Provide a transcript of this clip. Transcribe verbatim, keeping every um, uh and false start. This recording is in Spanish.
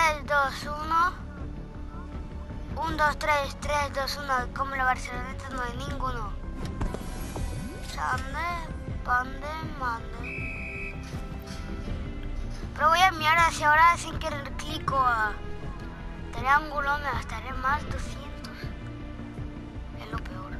tres, dos, uno. uno, dos, tres, tres, dos, uno. Como la Barceloneta no hay ninguno. Sande, pande, mande. Pero voy a mirar hacia ahora sin querer clico a triángulo, me gastaré más doscientos. Es lo peor.